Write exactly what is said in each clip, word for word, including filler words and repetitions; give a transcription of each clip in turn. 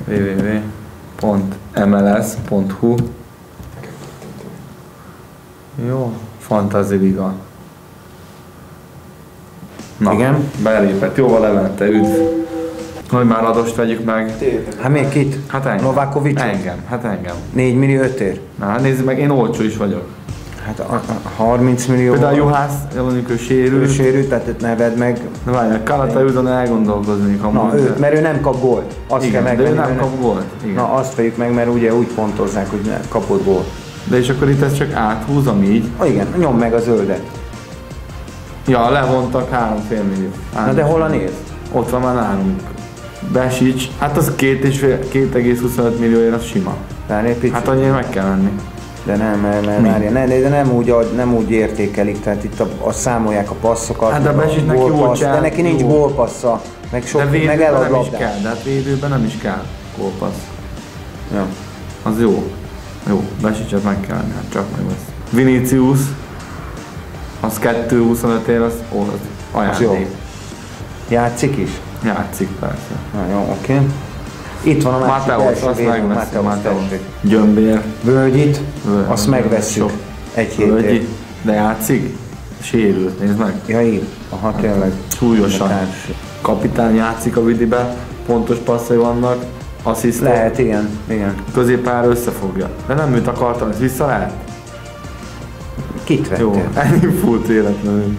double-u double-u double-u pont em el es pont hu. Jó, Fantasy Liga. Na, igen, belépett, jóval levette, üdv. Hogy már adost vegyük meg. Hát még kit? Hát engem. Novákovicsot? Engem, hát engem. négy millió ötért? Na, hát nézzük meg, én olcsó is vagyok. Hát a, a harminc millió... Például Juhász, mondjuk ő sérült. Ő sérült, tehát őt neved meg. De várjál, Kalata Udon elgondolkozni. Na, ő, mert ő nem kap gólt. Azt igen, kell de ő nem mert kap gólt. Igen. Na, azt vegyük meg, mert ugye úgy pontozzák, hogy nem kapott gólt. De és akkor itt ezt csak áthúzom így. Ah, igen, nyom meg a zöldet. Ja, levontak három fél millió. Na de hol a néz? Ott van már nálunk. Besics, hát az két egész huszonöt millióért az sima. Hát annyira meg kell venni. De nem, mert, mert várja, ne, de nem úgy, nem úgy értékelik, tehát itt a, a számolják a passzokat. Hát de Besicsnek jó csinál. De neki nincs gólpassza, meg sok, de meg elad nem is labdát. kell, de hát védőben nem is kell gólpassz. Ja. Az jó. Jó, Besicset meg kell venni, hát csak meg lesz. Vinicius, az kettő huszonöt ér, az, ó, az ajándék. Játszik is? Játszik persze. Na jó, oké. Okay. Itt van a másik Mateus, első azt védő, megveszi, Mateus. Gyömbér. Völgyit, Völgy, azt megvesszük. Egy hétért. De játszik? Sérült, nézd meg. Ja, így. Aha, tényleg. Súlyosan. Kapitány játszik a Vidibe, pontos passzai vannak, asszisztok. Lehet, igen. igen. Középpályára összefogja. De nem őt akartam, ez vissza lehet? Kit vettél? Jó, ennyi fut véletlenül.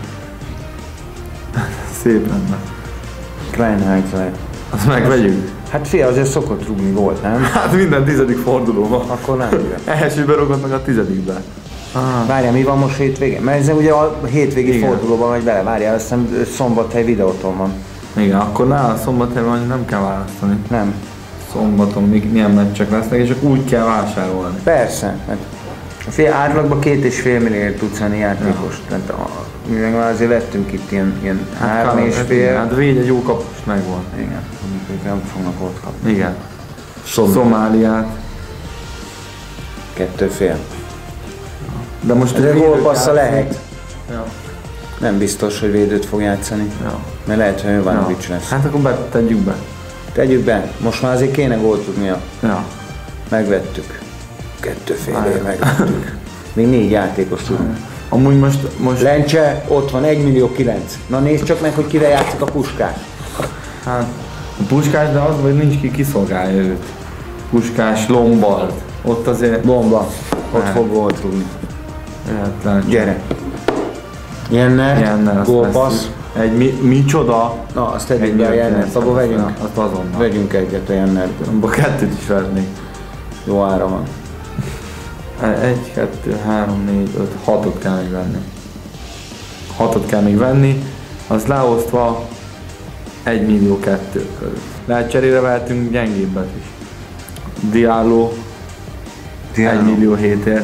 Szép lenne. Kleinheitler. Azt megvegyük? Hát fia, azért szokott rúgni volt, nem? Hát minden tizedik fordulóban. Akkor nem jön. Ehhez, hogy berúgott meg a tizedikbe. Ah. Várjál, mi van most hétvégén? Mert ez ugye a hétvégi igen. fordulóban megy bele. Várjál, azt hiszem Szombathely Videóton van. Igen, akkor nála Szombathelyben nem kell választani. Nem. Szombaton még milyen meccsek lesznek, és csak úgy kell vásárolni. Persze. Hát a fél átlagban két és fél millióért tudsz venni játékost. Ja. Tehát a, mi meg már azért vettünk itt ilyen, ilyen hát három és fél. Hát végy egy jó kapust megvan. Igen. Ők nem fognak ott kapni. Igen. Szom- Szomáliát. Kettő fél. De most a gólpassza lehet. Ja. Nem biztos, hogy védőt fog játszani. Ja. Mert lehet, hogy Jovanovic ja. lesz. Hát akkor be, tegyük be. Tegyük be. Most már azért kéne gólt tudnia. Ja. Megvettük. Kettő fél éve megvettük. Még négy játékos tudunk. Amúgy most, most... Lencse, ott van egy millió kilenc. Na nézd csak meg, hogy kire játszik a Puskás. Hát, a Puskás, de az, hogy nincs ki kiszolgálja őt. Puskás, Lombard. Ott azért... Lomba. Ott hát. fog gólt rúgni. Hát, gyere. Jenner, Jenner gólpassz. Egy mi, micsoda? Na, azt tegyük be a Jennert, abba vegyünk. Na, azt azonnal. Vegyünk egyet a Jennertől. Abba kettőt is vennék. Jó ára van. Egy, kettő, három, négy, öt, hatot kell még venni. Hatot kell még venni, az leosztva egy millió kettő körül. Lehet cserére vehetünk gyengébbet is. Diallo, egy millió hétért.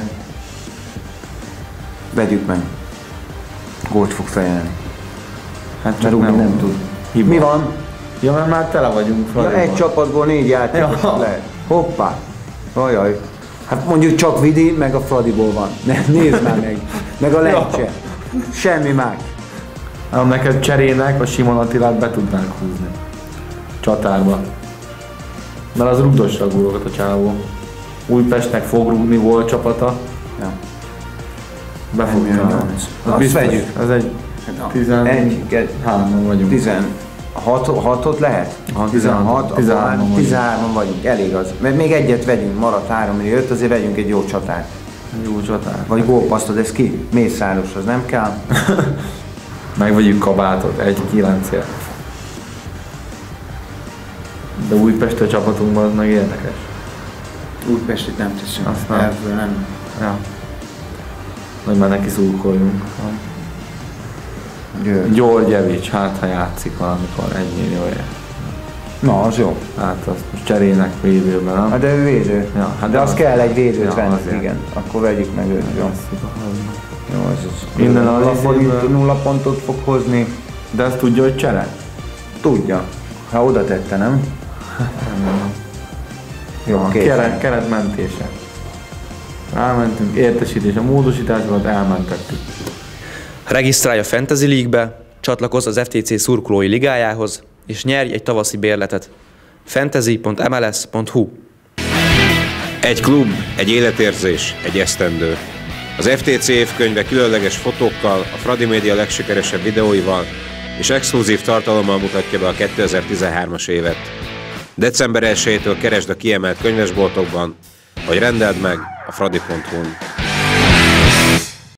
Vegyük meg. Gólt fog fejelni. Hát csak nem, nem tud. Hiba. Mi van? Ja, mert már tele vagyunk. Ja, egy csapatból négy játékos ja. lehet. Hoppá. Ajaj. Hát mondjuk csak Vidi, meg a Fradiból van. Ne, nézd már meg. Meg a Lencse. Ja. Semmi más. Hát neked cserének a Simon Attilát be tudnánk húzni. Csatárba. Mert az rugdossal gólokat a csávó. Újpestnek fog rúgni, volt csapata. Ja. Befogja. Azt biztos, vegyük. Ez egy tizenhárom vagyunk. tizenhatot lehet? tizenhat, tizenhárom vagyunk, elég az. Mert még egyet vegyünk, maradt három millió öt, azért vegyünk egy jó csatát. Jó csatát. Vagy gólpasztod, ez ki? Mészáros, az nem kell? Megvegyük Kabátot, egy kilencért. De Újpest a csapatunkban az meg érdekes. Újpestit nem teszünk, azt nem. Ebből nem. Ja. Hogy már neki szurkoljunk. Györgyevics, hát ha játszik valamikor egy millióért. Na, az jó. Hát azt most cserének védőben, nem? Hát de ő védő. Ja, hát de az, az kell egy védőt ja, venni, azért. Igen. Akkor vegyük meg őt. Jó, jó ez az. Minden a nulla, nulla pontot fog hozni. De ezt tudja, hogy csere? Tudja. Ha oda tette, nem? Nem. Jó, a keret, keret mentése. Elmentünk, értesítés, a módosításokat elmentettük. Regisztrálj a Fantasy League-be, csatlakozz az ef té cé szurkolói ligájához, és nyerj egy tavaszi bérletet. fantasy pont em el es pont hu. Egy klub, egy életérzés, egy esztendő. Az ef té cé évkönyve különleges fotókkal, a Fradi Média legsikeresebb videóival és exkluzív tartalommal mutatja be a kétezer-tizenhármas évet. december elsejétől keresd a kiemelt könyvesboltokban, vagy rendeld meg a fradi pont hu-n.